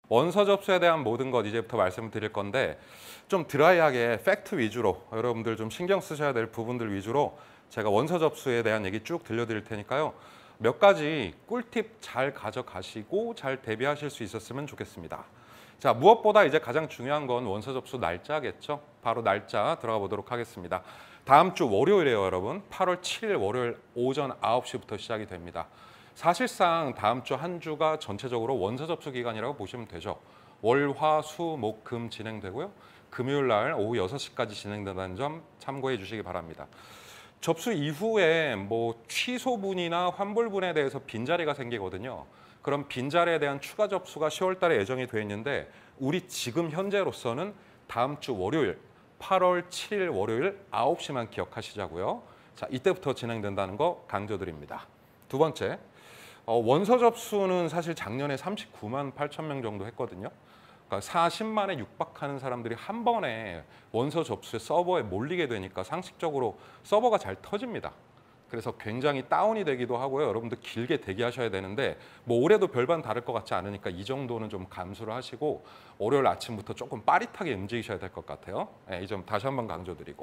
원서 접수에 대한 모든 것 이제부터 말씀을 드릴 건데 좀 드라이하게 팩트 위주로 여러분들 좀 신경 쓰셔야 될 부분들 위주로 제가 원서 접수에 대한 얘기 쭉 들려드릴 테니까요. 몇 가지 꿀팁 잘 가져가시고 잘 대비하실 수 있었으면 좋겠습니다. 자, 무엇보다 이제 가장 중요한 건 원서 접수 날짜겠죠. 바로 날짜 들어가 보도록 하겠습니다. 다음 주 월요일이에요, 여러분. 8월 7일 월요일 오전 9시부터 시작이 됩니다. 사실상 다음 주 한 주가 전체적으로 원서 접수 기간이라고 보시면 되죠. 월, 화, 수, 목, 금 진행되고요. 금요일 날 오후 6시까지 진행된다는 점 참고해 주시기 바랍니다. 접수 이후에 뭐 취소분이나 환불분에 대해서 빈자리가 생기거든요. 그럼 빈자리에 대한 추가 접수가 10월 달에 예정이 되어 있는데 우리 지금 현재로서는 다음 주 월요일 8월 7일 월요일 9시만 기억하시자고요. 자, 이때부터 진행된다는 거 강조드립니다. 두 번째, 원서 접수는 사실 작년에 39만 8천 명 정도 했거든요. 그러니까 40만에 육박하는 사람들이 한 번에 원서 접수에 서버에 몰리게 되니까 상식적으로 서버가 잘 터집니다. 그래서 굉장히 다운이 되기도 하고요. 여러분들 길게 대기하셔야 되는데 뭐 올해도 별반 다를 것 같지 않으니까 이 정도는 좀 감수를 하시고 월요일 아침부터 조금 빠릿하게 움직이셔야 될 것 같아요. 이 점 다시 한번 강조드리고.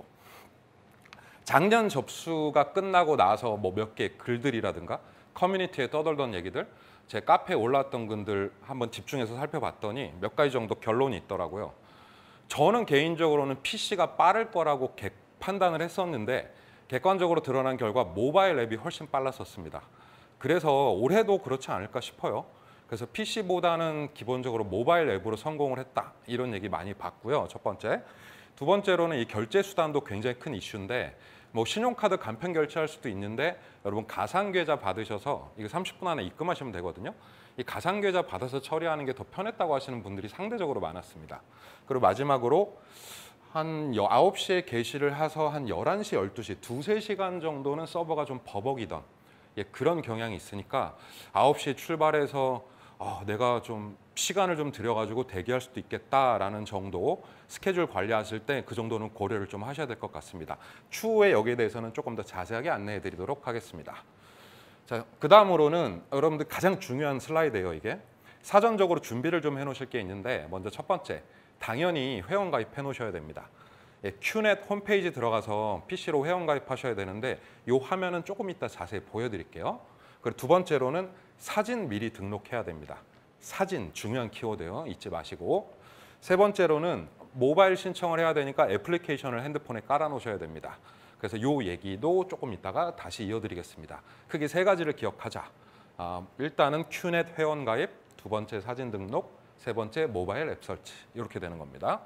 작년 접수가 끝나고 나서 뭐 몇 개 글들이라든가 커뮤니티에 떠돌던 얘기들 제 카페에 올라왔던 글들 한번 집중해서 살펴봤더니 몇 가지 정도 결론이 있더라고요. 저는 개인적으로는 PC가 빠를 거라고 판단을 했었는데 객관적으로 드러난 결과 모바일 앱이 훨씬 빨랐었습니다. 그래서 올해도 그렇지 않을까 싶어요. 그래서 PC보다는 기본적으로 모바일 앱으로 성공을 했다. 이런 얘기 많이 봤고요. 첫 번째. 두 번째로는 이 결제 수단도 굉장히 큰 이슈인데 뭐 신용카드 간편 결제할 수도 있는데 여러분 가상계좌 받으셔서 이거 30분 안에 입금하시면 되거든요. 이 가상계좌 받아서 처리하는 게 더 편했다고 하시는 분들이 상대적으로 많았습니다. 그리고 마지막으로 한 9시에 개시를 해서 한 11시, 12시, 두세 시간 정도는 서버가 좀 버벅이던 그런 경향이 있으니까 9시에 출발해서 내가 좀 시간을 좀 들여가지고 대기할 수도 있겠다라는 정도 스케줄 관리하실 때 그 정도는 고려를 좀 하셔야 될 것 같습니다. 추후에 여기에 대해서는 조금 더 자세하게 안내해 드리도록 하겠습니다. 자, 그 다음으로는 여러분들 가장 중요한 슬라이드예요, 이게. 사전적으로 준비를 좀 해놓으실 게 있는데 먼저 첫 번째, 당연히 회원 가입해 놓으셔야 됩니다. 큐넷 홈페이지 들어가서 PC로 회원 가입하셔야 되는데 이 화면은 조금 이따 자세히 보여드릴게요. 그리고 두 번째로는 사진 미리 등록해야 됩니다. 사진 중요한 키워드예요. 잊지 마시고. 세 번째로는 모바일 신청을 해야 되니까 애플리케이션을 핸드폰에 깔아 놓으셔야 됩니다. 그래서 이 얘기도 조금 이따가 다시 이어드리겠습니다. 크게 세 가지를 기억하자. 일단은 큐넷 회원 가입, 두 번째 사진 등록, 세 번째 모바일 앱 설치 이렇게 되는 겁니다.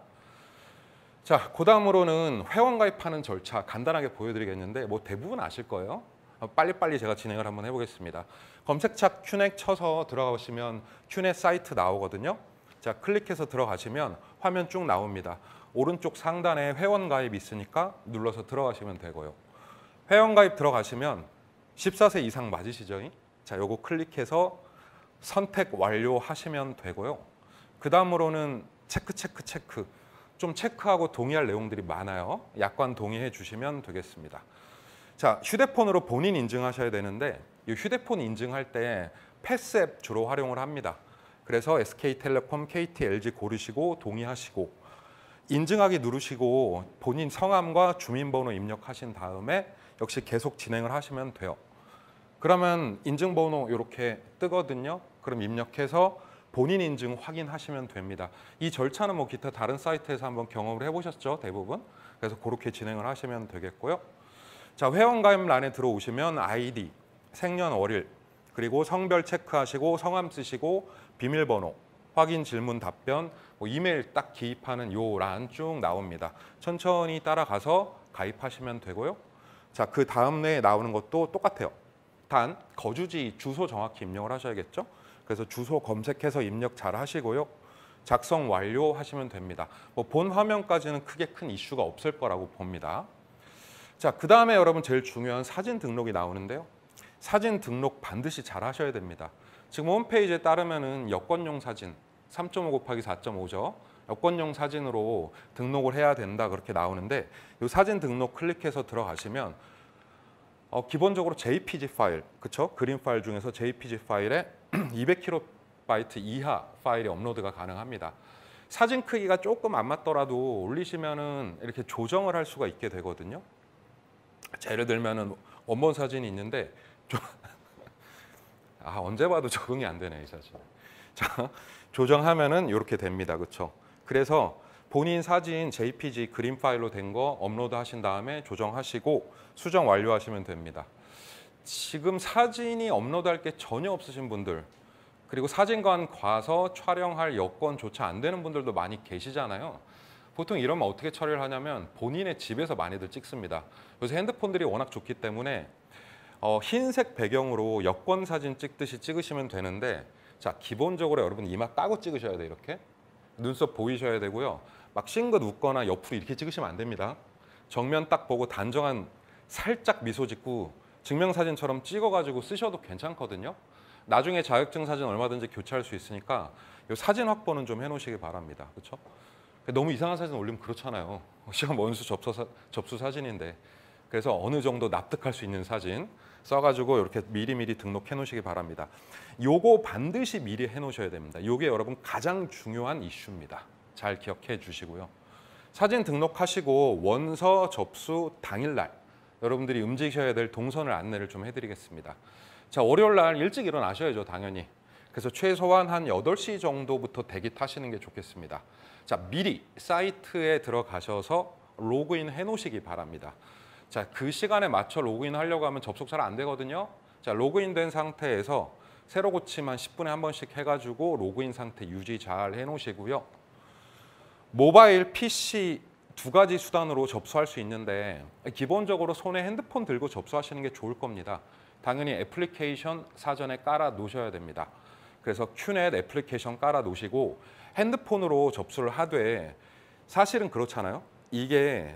자, 그 다음으로는 회원 가입하는 절차 간단하게 보여드리겠는데 뭐 대부분 아실 거예요. 빨리빨리 제가 진행을 한번 해보겠습니다. 검색창 큐넷 쳐서 들어가시면 큐넷 사이트 나오거든요. 자, 클릭해서 들어가시면 화면 쭉 나옵니다. 오른쪽 상단에 회원 가입 있으니까 눌러서 들어가시면 되고요. 회원 가입 들어가시면 14세 이상 맞으시죠? 자, 요거 클릭해서 선택 완료하시면 되고요. 그 다음으로는 체크. 좀 체크하고 동의할 내용들이 많아요. 약관 동의해 주시면 되겠습니다. 자, 휴대폰으로 본인 인증하셔야 되는데 이 휴대폰 인증할 때 패스앱 주로 활용을 합니다. 그래서 SK텔레콤, KT, LG 고르시고 동의하시고 인증하기 누르시고 본인 성함과 주민번호 입력하신 다음에 역시 계속 진행을 하시면 돼요. 그러면 인증번호 이렇게 뜨거든요. 그럼 입력해서 본인 인증 확인하시면 됩니다. 이 절차는 뭐 기타 다른 사이트에서 한번 경험을 해보셨죠, 대부분. 그래서 그렇게 진행을 하시면 되겠고요. 자, 회원가입란에 들어오시면 아이디, 생년월일, 그리고 성별 체크하시고 성함 쓰시고 비밀번호, 확인 질문 답변, 뭐 이메일 딱 기입하는 요 란 쭉 나옵니다. 천천히 따라가서 가입하시면 되고요. 자, 그 다음에 나오는 것도 똑같아요. 단 거주지 주소 정확히 입력을 하셔야겠죠. 그래서 주소 검색해서 입력 잘 하시고요. 작성 완료하시면 됩니다. 뭐 본 화면까지는 크게 큰 이슈가 없을 거라고 봅니다. 자, 그 다음에 여러분 제일 중요한 사진 등록이 나오는데요. 사진 등록 반드시 잘 하셔야 됩니다. 지금 홈페이지에 따르면은 여권용 사진 3.5 곱하기 4.5죠. 여권용 사진으로 등록을 해야 된다 그렇게 나오는데 이 사진 등록 클릭해서 들어가시면 기본적으로 JPG 파일, 그쵸? 그림 파일 중에서 JPG 파일에 200kb 바이트 이하 파일이 업로드가 가능합니다. 사진 크기가 조금 안 맞더라도 올리시면은 이렇게 조정을 할 수가 있게 되거든요. 자, 예를 들면은 원본 사진이 있는데 언제 봐도 적응이 안 되네 이 사진. 자, 조정하면은 이렇게 됩니다. 그렇죠? 그래서 본인 사진 JPG 그림 파일로 된 거 업로드 하신 다음에 조정하시고 수정 완료하시면 됩니다. 지금 사진이 업로드할 게 전혀 없으신 분들, 그리고 사진관 가서 촬영할 여건조차 안 되는 분들도 많이 계시잖아요. 보통 이러면 어떻게 처리를 하냐면 본인의 집에서 많이들 찍습니다. 요새 핸드폰들이 워낙 좋기 때문에 흰색 배경으로 여권 사진 찍듯이 찍으시면 되는데, 자, 기본적으로 여러분 이마 까고 찍으셔야 돼요. 이렇게 눈썹 보이셔야 되고요. 막 싱긋 웃거나 옆으로 이렇게 찍으시면 안 됩니다. 정면 딱 보고 단정한 살짝 미소 짓고 증명사진처럼 찍어가지고 쓰셔도 괜찮거든요. 나중에 자격증 사진 얼마든지 교체할 수 있으니까 이 사진 확보는 좀 해놓으시기 바랍니다. 그렇죠? 너무 이상한 사진 올리면 그렇잖아요. 시험 원수 접수 사진인데. 그래서 어느 정도 납득할 수 있는 사진 써가지고 이렇게 미리미리 등록해 놓으시기 바랍니다. 요거 반드시 미리 해 놓으셔야 됩니다. 요게 여러분 가장 중요한 이슈입니다. 잘 기억해 주시고요. 사진 등록하시고 원서 접수 당일날 여러분들이 움직이셔야 될 동선을 안내를 좀 해드리겠습니다. 자, 월요일 날 일찍 일어나셔야죠, 당연히. 그래서 최소한 한 8시 정도부터 대기 타시는 게 좋겠습니다. 자, 미리 사이트에 들어가셔서 로그인 해 놓으시기 바랍니다. 자, 그 시간에 맞춰 로그인 하려고 하면 접속 잘 안 되거든요. 자, 로그인 된 상태에서 새로 고침한 10분에 한 번씩 해가지고 로그인 상태 유지 잘 해놓으시고요. 모바일, PC 두 가지 수단으로 접수할 수 있는데 기본적으로 손에 핸드폰 들고 접수하시는 게 좋을 겁니다. 당연히 애플리케이션 사전에 깔아 놓으셔야 됩니다. 그래서 큐넷 애플리케이션 깔아 놓으시고 핸드폰으로 접수를 하되, 사실은 그렇잖아요. 이게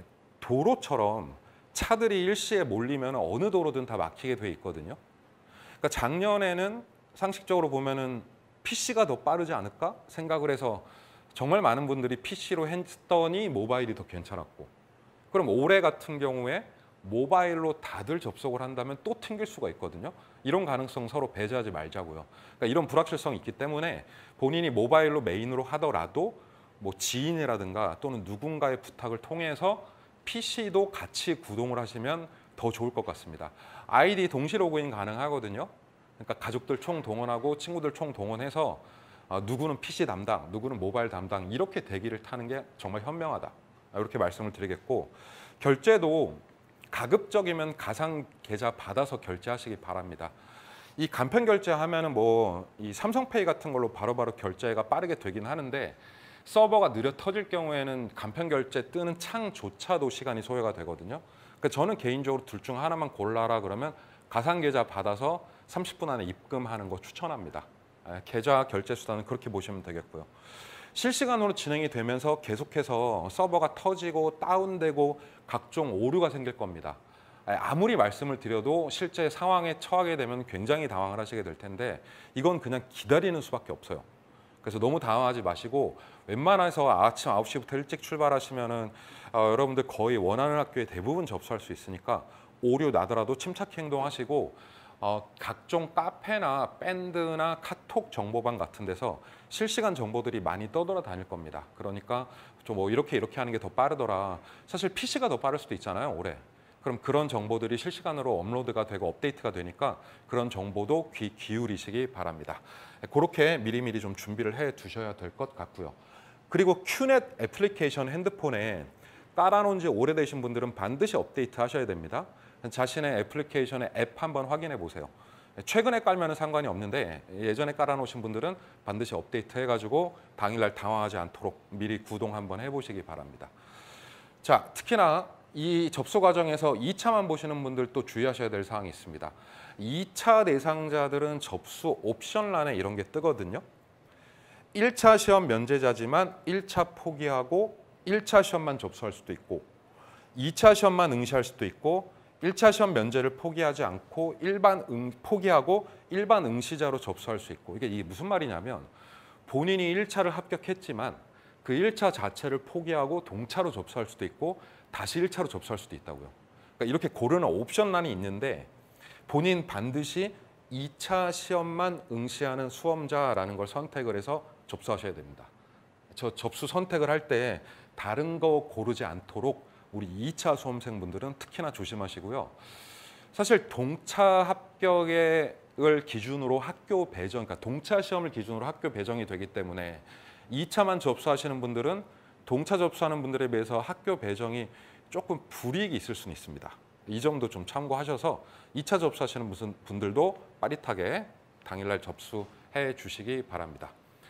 도로처럼 차들이 일시에 몰리면 어느 도로든 다 막히게 돼 있거든요. 그러니까 작년에는 상식적으로 보면은 PC가 더 빠르지 않을까 생각을 해서 정말 많은 분들이 PC로 했더니 모바일이 더 괜찮았고, 그럼 올해 같은 경우에 모바일로 다들 접속을 한다면 또 튕길 수가 있거든요. 이런 가능성 서로 배제하지 말자고요. 그러니까 이런 불확실성이 있기 때문에 본인이 모바일로 메인으로 하더라도 뭐 지인이라든가 또는 누군가의 부탁을 통해서 PC도 같이 구동을 하시면 더 좋을 것 같습니다. 아이디 동시 로그인 가능하거든요. 그러니까 가족들 총 동원하고 친구들 총 동원해서 누구는 PC 담당, 누구는 모바일 담당 이렇게 대기를 타는 게 정말 현명하다. 이렇게 말씀을 드리겠고, 결제도 가급적이면 가상 계좌 받아서 결제하시기 바랍니다. 이 간편 결제하면은 뭐 이 삼성페이 같은 걸로 바로바로 결제가 빠르게 되긴 하는데 서버가 느려 터질 경우에는 간편 결제 뜨는 창조차도 시간이 소요가 되거든요. 그러니까 저는 개인적으로 둘 중 하나만 골라라 그러면 가상 계좌 받아서 30분 안에 입금하는 거 추천합니다. 계좌 결제 수단은 그렇게 보시면 되겠고요. 실시간으로 진행이 되면서 계속해서 서버가 터지고 다운되고 각종 오류가 생길 겁니다. 아무리 말씀을 드려도 실제 상황에 처하게 되면 굉장히 당황을 하시게 될 텐데 이건 그냥 기다리는 수밖에 없어요. 그래서 너무 당황하지 마시고 웬만해서 아침 9시부터 일찍 출발하시면은 여러분들 거의 원하는 학교에 대부분 접수할 수 있으니까 오류 나더라도 침착히 행동하시고 각종 카페나 밴드나 카톡 정보방 같은 데서 실시간 정보들이 많이 떠돌아다닐 겁니다. 그러니까 좀 뭐 이렇게 하는 게 더 빠르더라. 사실 PC가 더 빠를 수도 있잖아요, 올해. 그럼 그런 정보들이 실시간으로 업로드가 되고 업데이트가 되니까 그런 정보도 귀 기울이시기 바랍니다. 그렇게 미리미리 좀 준비를 해 두셔야 될 것 같고요. 그리고 큐넷 애플리케이션 핸드폰에 깔아놓은 지 오래되신 분들은 반드시 업데이트 하셔야 됩니다. 자신의 애플리케이션의 앱 한번 확인해 보세요. 최근에 깔면 상관이 없는데 예전에 깔아놓으신 분들은 반드시 업데이트 해가지고 당일날 당황하지 않도록 미리 구동 한번 해보시기 바랍니다. 자, 특히나 이 접수 과정에서 2차만 보시는 분들 또 주의하셔야 될 사항이 있습니다. 2차 대상자들은 접수 옵션란에 이런 게 뜨거든요. 1차 시험 면제자지만 1차 포기하고 1차 시험만 접수할 수도 있고 2차 시험만 응시할 수도 있고 1차 시험 면제를 포기하지 않고 포기하고 일반 응시자로 접수할 수 있고, 이게 무슨 말이냐면 본인이 1차를 합격했지만 그 1차 자체를 포기하고 동차로 접수할 수도 있고 다시 1차로 접수할 수도 있다고요. 그러니까 이렇게 고르는 옵션란이 있는데 본인 반드시 2차 시험만 응시하는 수험자라는 걸 선택을 해서 접수하셔야 됩니다. 저 접수 선택을 할 때 다른 거 고르지 않도록 우리 2차 수험생분들은 특히나 조심하시고요. 사실 동차 합격을 기준으로 학교 배정, 그러니까 동차 시험을 기준으로 학교 배정이 되기 때문에 2차만 접수하시는 분들은 동차 접수하는 분들에 비해서 학교 배정이 조금 불이익이 있을 수는 있습니다. 이 점도 좀 참고하셔서 2차 접수하시는 분들도 빠릿하게 당일날 접수해 주시기 바랍니다.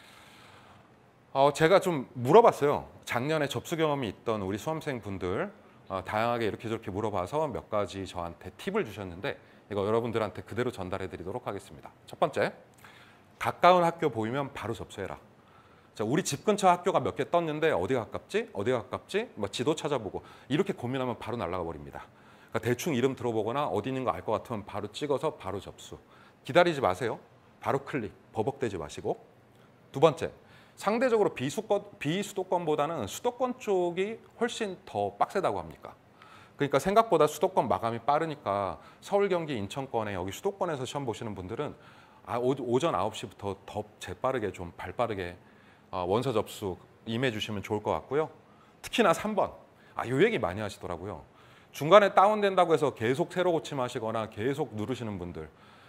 제가 좀 물어봤어요. 작년에 접수 경험이 있던 우리 수험생분들 다양하게 이렇게 저렇게 물어봐서 몇 가지 저한테 팁을 주셨는데 이거 여러분들한테 그대로 전달해 드리도록 하겠습니다. 첫 번째, 가까운 학교 보이면 바로 접수해라. 자, 우리 집 근처 학교가 몇 개 떴는데 어디가 가깝지? 어디가 가깝지? 뭐 지도 찾아보고 이렇게 고민하면 바로 날아가 버립니다. 그러니까 대충 이름 들어보거나 어디 있는 거 알 것 같으면 바로 찍어서 바로 접수. 기다리지 마세요. 바로 클릭, 버벅대지 마시고. 두 번째, 상대적으로 비수도권보다는 수도권 쪽이 훨씬 더 빡세다고 합니까? 그러니까 생각보다 수도권 마감이 빠르니까 서울, 경기, 인천권에 여기 수도권에서 시험 보시는 분들은 오전 9시부터 더 재빠르게 좀 발빠르게 원서 접수 임해 주시면 좋을 것 같고요. 특히나 3번, 요 얘기 많이 하시더라고요. 중간에 다운된다고 해서 계속 새로 고침하시거나 계속 누르시는 분들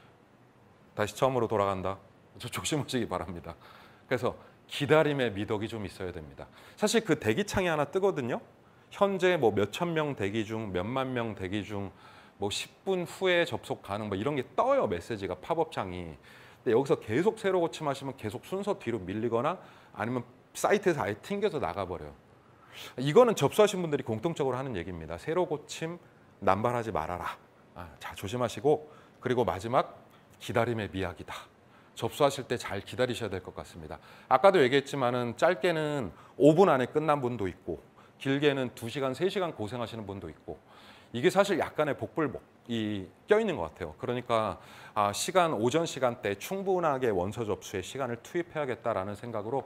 다시 처음으로 돌아간다. 조심하시기 바랍니다. 그래서 기다림의 미덕이 좀 있어야 됩니다. 사실 그 대기창이 하나 뜨거든요. 현재 뭐 몇천 명 대기 중, 몇만 명 대기 중, 뭐 10분 후에 접속 가능, 뭐 이런 게 떠요. 메시지가 팝업창이. 근데 여기서 계속 새로 고침하시면 계속 순서 뒤로 밀리거나 아니면 사이트에서 아예 튕겨서 나가버려요. 이거는 접수하신 분들이 공통적으로 하는 얘기입니다. 새로 고침 남발하지 말아라. 자, 조심하시고, 그리고 마지막 기다림의 미학이다. 접수하실 때 잘 기다리셔야 될 것 같습니다. 아까도 얘기했지만은 짧게는 5분 안에 끝난 분도 있고 길게는 2시간, 3시간 고생하시는 분도 있고 이게 사실 약간의 복불복이 껴있는 것 같아요. 그러니까 오전 시간대 충분하게 원서 접수에 시간을 투입해야겠다라는 생각으로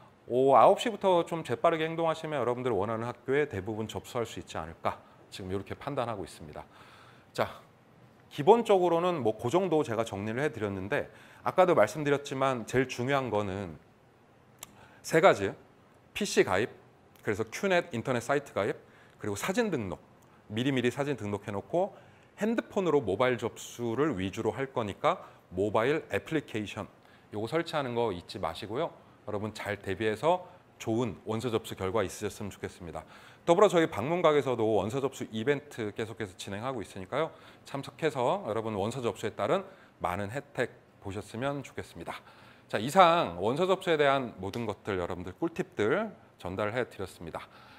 9시부터 좀 재빠르게 행동하시면 여러분들 원하는 학교에 대부분 접수할 수 있지 않을까 지금 이렇게 판단하고 있습니다. 자, 기본적으로는 뭐 그 정도 제가 정리를 해드렸는데 아까도 말씀드렸지만 제일 중요한 거는 3가지. PC 가입, 그래서 큐넷 인터넷 사이트 가입, 그리고 사진 등록. 미리미리 사진 등록해놓고 핸드폰으로 모바일 접수를 위주로 할 거니까 모바일 애플리케이션 요거 설치하는 거 잊지 마시고요. 여러분 잘 대비해서 좋은 원서 접수 결과 있으셨으면 좋겠습니다. 더불어 저희 방문각에서도 원서 접수 이벤트 계속해서 진행하고 있으니까요. 참석해서 여러분 원서 접수에 따른 많은 혜택 보셨으면 좋겠습니다. 자, 이상 원서 접수에 대한 모든 것들 여러분들 꿀팁들 전달해 드렸습니다.